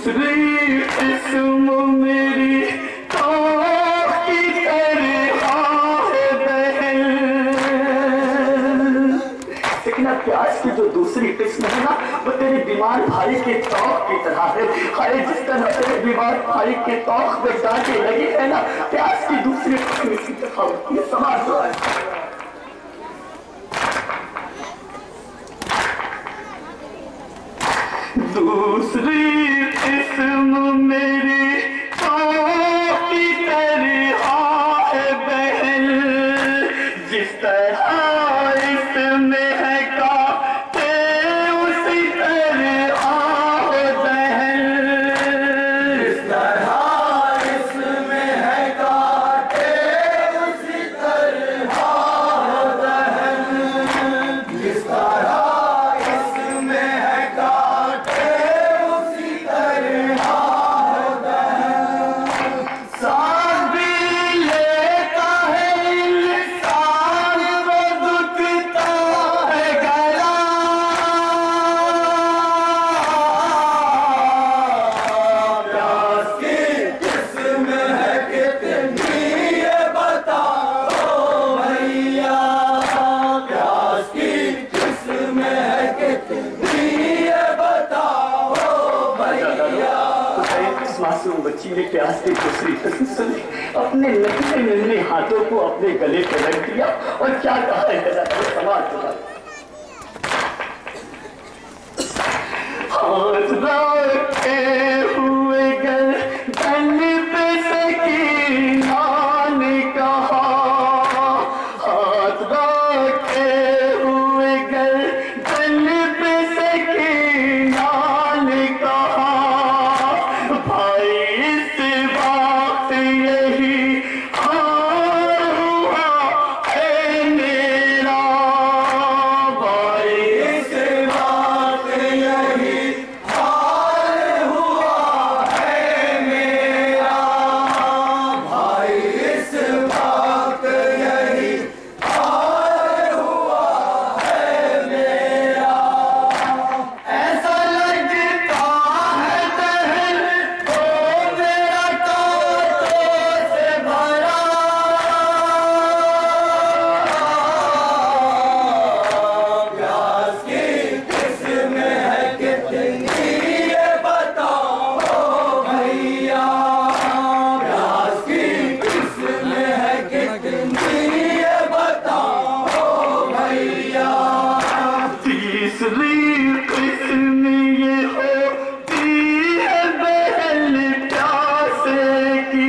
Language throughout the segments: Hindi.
दूसरी किस्म मेरी तोख की तरह है बहन। सकीना, प्यास की जो दूसरी किस्म है ना, वो तेरे बीमार भाई के तोख की तरह है। हाय, जिस तरह तेरे बीमार भाई के तोख में डांटे लगी है ना, प्यास की दूसरी किस्म की तरह ये समाज है। दूसरी किस्म मेरी तोख की तरह है बहन। जिस तरह इसमें है कांटे उसी तरह हो बहन। जिस तरह इसमें है कांटे उसी तरह हो बहन। जिस तरह इसमें है कांटे उसी तरह हो बहन। सांस भी लेता है इंसान वो दुखता है गला। प्यास की किस्म है कितनी ये बताओ भैया। प्यास की किस्म है कितनी ये बताओ भैया। इस मासूम बच्ची ने प्यास की दूसरी किस्म सुनी, अपने नन्हे नन्हे हाथों को अपने गले पर रख दिया और क्या कहा है समाज का। हाथ रखे हुए गर्दन पे सकीना ने कहा। हाथ रखे हुए गर्दन पे सकीना ने कहा। भाई इस वक्त यही हाल हुआ है मेरा। भाई इस वक्त यही हाल हुआ है मेरा। भाई इस वक्त यही हाल हुआ है मेरा। ऐसा लगता है दहन को मेरा कांटों से भरा। प्यास की किस्म है कितनी ये बताओ भैया। प्यास की किस्म है कितनी ये बताओ भैया। तीसरी किस्म ये होती है बहन प्यासे की।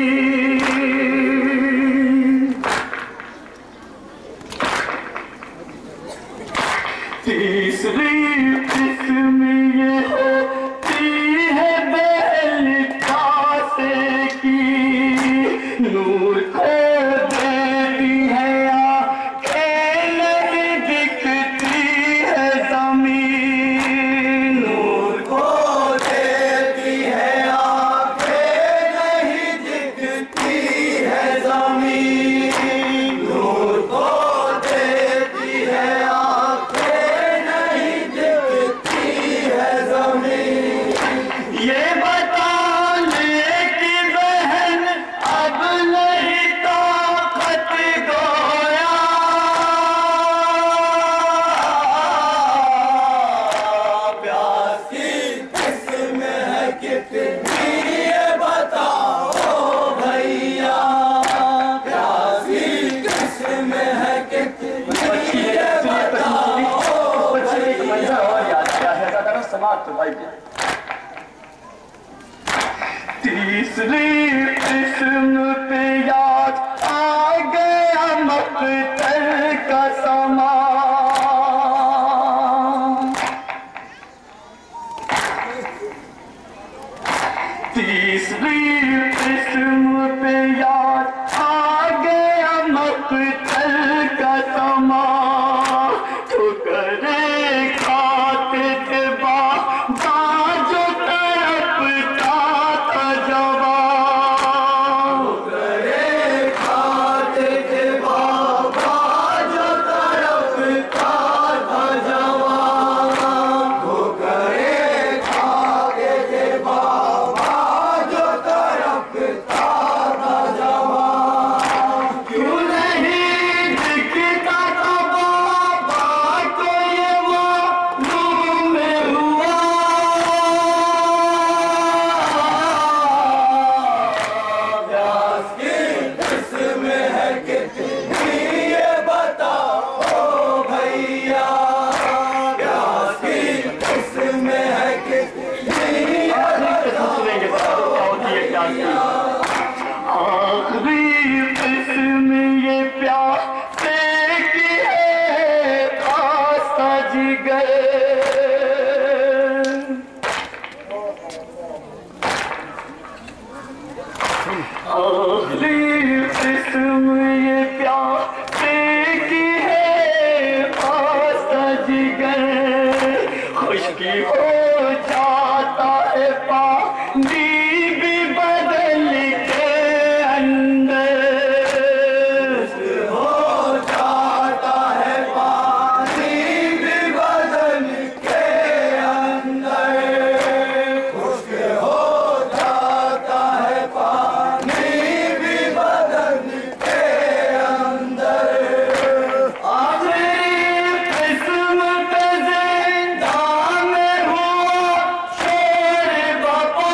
तीसरी किस्म ये होती है बहन प्यासे की। नूर को देती है आंखें नहीं दिखती है ज़मीन। नूर को देती है आंखें नहीं दिखती है ज़मीन। नूर को देती है आंखें नहीं दिखती है ज़मीन। ये बताने की बहन अब नहीं ताकत गोया। प्यास की किस्म है कितनी ये बताओ भैया। प्यास की किस्म है कितनी ये बताओ भैया। और याद क्या है दादा समाज तो भाई। तीसरी किस्म पे याद आ गया मकतल का समा। तीसरी किस्म पे याद आ गया मकतल का समा। ठुकरे खाते थे बाबा जो तड़पता था जवान। ठुकरे खाते थे बाबा आखिरी किस्म ये प्यासे की है खासा जिगर, आखिरी किस्म ये प्यासे की है खासा जिगर, खुशकी हो जाता है पानी भी बदल के अंदर, हो जाता है पानी भी बदल के अंदर, खुश्क हो जाता है पानी भी बदल के अंदर। आखिरी किस्म पे जिंदा में हुआ शेर बापा,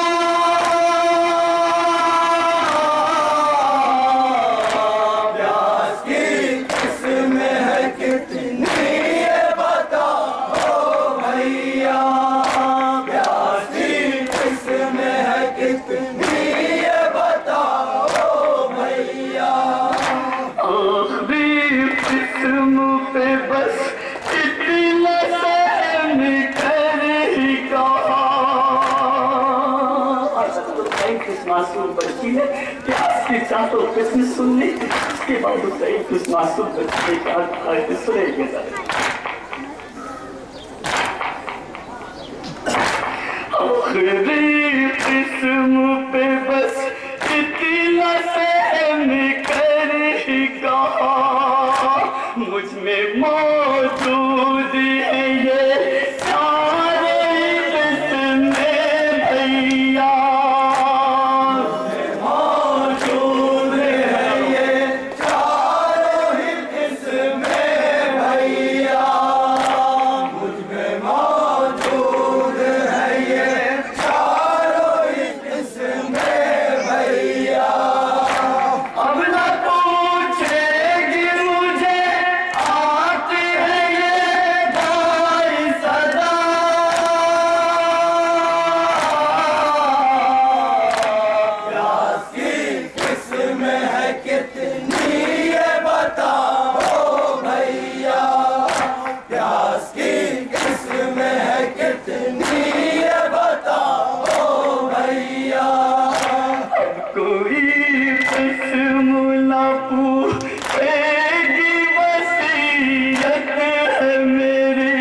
प्यास की किस्म है कितनी ये बताओ भैया, प्यास की किस्म है कितनी ये बताओ भैया। आखिरी किस्म पे बस इतना सहम कर ही कहा। उस मासूम बच्ची ने प्यास की चारों किस्म सुन ली, उसके बाद उस मासूम बच्ची ने क्या कहा सुनेंगे जरा। आखिरी किस्म पे बस इतना सहम कर ही कहा, मुझ में मौजूद है ये सारे किस्में भैया, मौजूद है ये चारों ही किस्में भैया, मुझ में मौजूद है ये चारों ही किस्में भैया। अब न पूछेगी मुझे आती है ये दाई सदा, प्यास की किस्म है कितनी ये बताओ भैया, प्यास की किस्म है कितनी ये बताओ भैया। कोई किस्म न पूछेगी वसीयत है मेरी।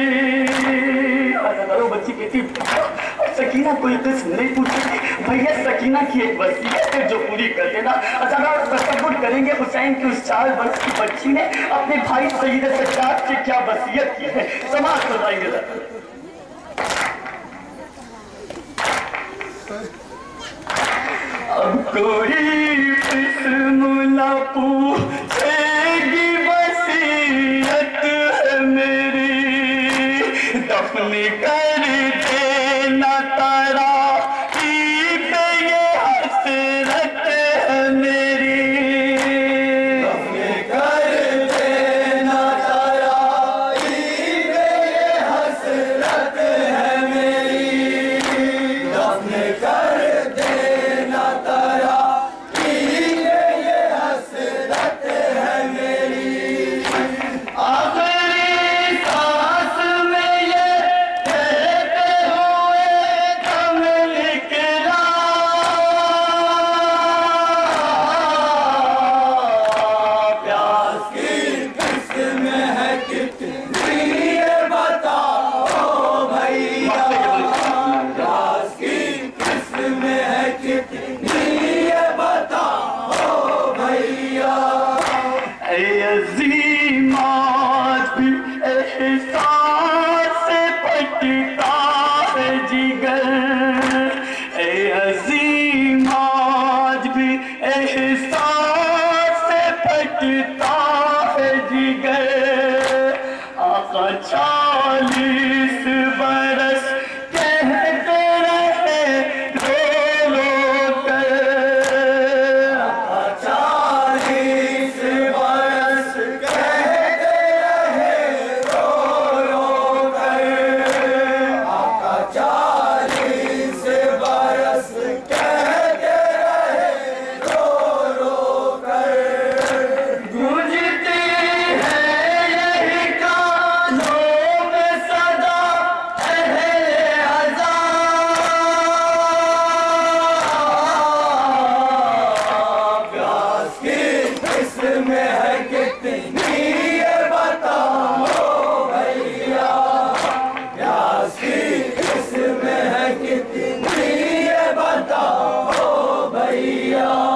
बच्ची कहती सकीना कोई किस्म नहीं पूछेगी भैया, सकीना की एक वसीयत है जो पूरी कर देना। अचानक तसव्वुर करेंगे हुसैन की उस 4 वर्ष की बच्ची ने अपने भाई सईद सज्जाद से क्या वसीयत की है, समाज बताएंगे। अब कोई किस्म न पूछेगी वसीयत है मेरी, दफन कर देना तारा पे ये हसरत है मेरी, दफन कर देना तारा पे ये हसरत है मेरी, दफन कर देना तारा पे ये हसरत है मेरी। आखिरी सांस में ये कहते हुए दम निकला, प्यास की किस्म है कितनी ये बताओ भैया, प्यास की किस्म है कितनी ये बताओ भैया। ऐ अज़ीम आज भी एहसास से फटता है जिगर, ऐ अज़ीम आज भी एहसास से फटता है जिगर, आका 40 बरस कहते रहे रो रो कर, 40 बरस कहते रहे रो रो कर, आका 40 बरस कहते भैया